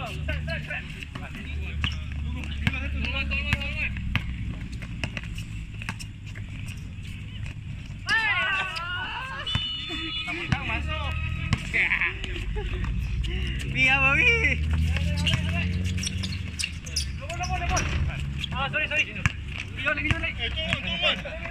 Masuk. Ni apa ni? Sorry. Lagi jom naik.